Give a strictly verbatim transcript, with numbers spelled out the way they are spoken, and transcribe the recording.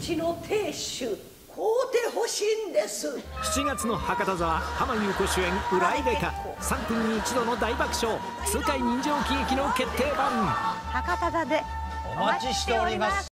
ちの亭主買うてほしいんです。 しちがつの博多座は浜木綿子主演「裏入れか」、さんぷんに一度の大爆笑痛快人情喜劇の決定版。 博多座でお待ちしております。